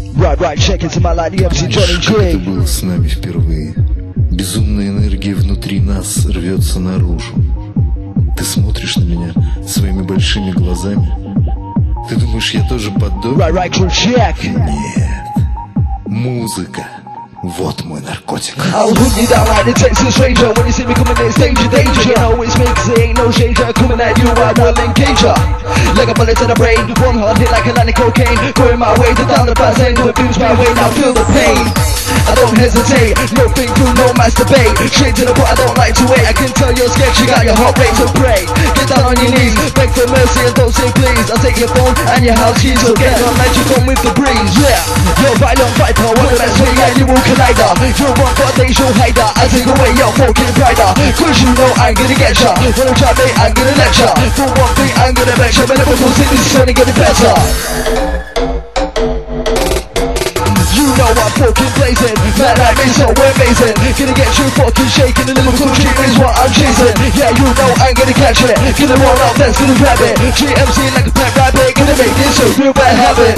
Right, check into my light, the MC Johnny J. Ты был с нами впервые. Безумная энергия внутри нас рвется наружу. Ты смотришь на меня своими большими глазами. Ты думаешь, я тоже поддон? Right, check. Нет. Музыка. Вот мой наркотик. I'll hook you down like the Texas Ranger. When you see me coming, there's danger. You know it's me, 'cause there ain't no stranger coming at you, I will engage ya. Like a bullet to the brain, one hard hit like Atlantic cocaine. Going my way to down the pass and confuse my way, now feel the pain. I don't hesitate, no think through, no masturbate. Straight to the point, I don't like to wait. I can tell you're scared, you got your heart rate to pray. Get down on your knees, beg for mercy and don't say please. I'll take your phone and your house keys, so get on like you come with the breeze. Yeah, you're violent viper, one of the best way, yeah, you will collider. You're one for a day, show hider. I take away your fucking rider. 'Cause you know I'm gonna get ya. When I'm trying, mate, I'm gonna let ya. For one thing, I'm gonna bet ya. When I'm gonna see this is only getting better. You know I'm fucking blazing, man like me so amazing. Gonna get you fucking shaking, the little cool dream is what I'm chasing. Yeah, you know I'm gonna catch it. Gonna roll out, that's gonna grab it. GMC like a pet rabbit, gonna make this a real bad habit.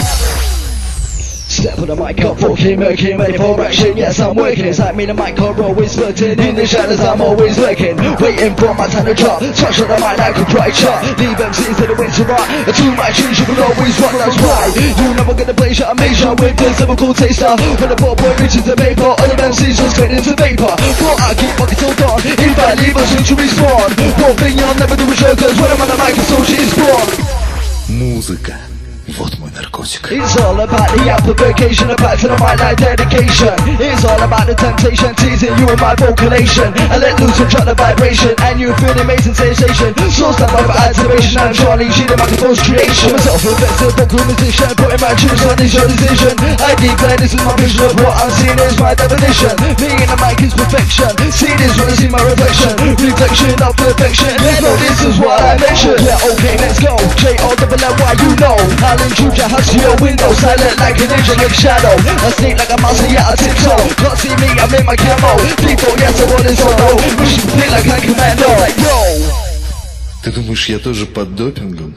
Step on the mic, I'm fucking murking, ready for action, yes I'm working. It's like me and the mic are always flirting, in the shadows I'm always lurking. Waiting for my time to drop, touch on the mic like a bright shot. Leave MCs to the winter rock, to my tunes you will always rock, that's right. You never gonna play shot, I make sure with this lyrical taster. When the ball boy reaches the paper, all the MCs just turn into vapor. But I keep fucking till dawn, if I leave us to respawn. One thing I'll never do is show, 'cause when I'm on the mic it's all she's born. Музыка. Вот мой наркотик. It's all about the amplification, about to the mic like dedication. It's all about the temptation, teasing you with my vocalization. I let loose and drop the vibration, and you feel the amazing sensation. So stand by for activation, I'm Charlie G, the microphone's creation. I'm a self-invested vocal musician, putting my tunes on is your decision. I declare this is my vision of what I'm seeing is my definition. Me and the mic is perfection, see this when I see my reflection. Reflection of perfection, you know this is what I mentioned. Yeah, okay, let's go, J-O-double-L-Y, you know. I'll intrude your house to your window, silent like a ninja with shadow. I sneak like a mouse and yeah I tiptoe. Can't see me, I'm in my camo. People, yes I want it so low. Wish you feel like I commando, like yo. Ты думаешь, я тоже под допингом?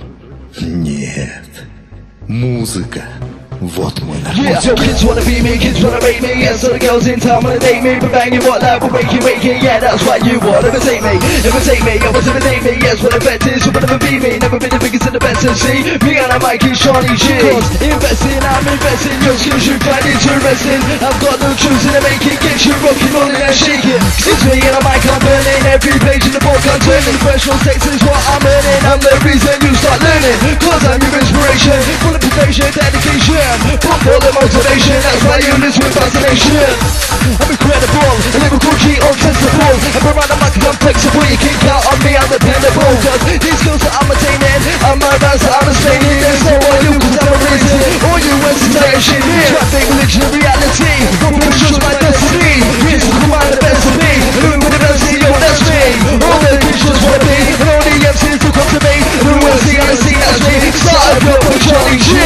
Нет. Музыка. Вот мой наркотик. Yeah, so kids wanna be me, kids wanna rate me. Yeah, so the girls in town wanna date me. But banging what love will wake you. Yeah, that's what you want. Imitate me, I was imitate me. Yes, what the bet is, you will never be me. Never been the biggest and the best to see. Me and I might keep Charlie G. Cause investing, I'm investing. Your skills you find interesting. I've got no choose in the making. Get you rocking, rolling and shaking. It's me and I mic, I'm burning. Every page in the book I'm turning. Professional sex is what I'm earning. I'm the reason you start learning. Cause I'm your inspiration. Full of perfection, dedication. Put all the motivation, that's why you listen with fascination. I'm incredible, a lyrical G ostensible. I'm around the mic, I'm flexible. You can count on me, I'm dependable. Cause these skills that I'm attaining, and my rhymes that I'm explaining. There's no one you cause I'm amazing. All you entertain, traffic, religion, and reality. Don't push my destiny. Yes, you are the best of me. Who would have ever seen, yo, that's me. All the creatures wanna be, and all the MCs to come to me. Who will see, I see, that's me. Started up with Charlie G.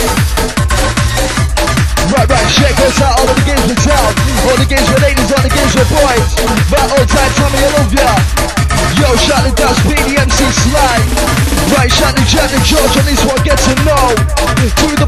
Right, check us out, all of the games with town. All the games with ladies, all the games with boys. Right, all time, tell me I love ya. Yo, shout it down, Speedy MC Sly. Right, shout it, Jack and George, on this one, get to know.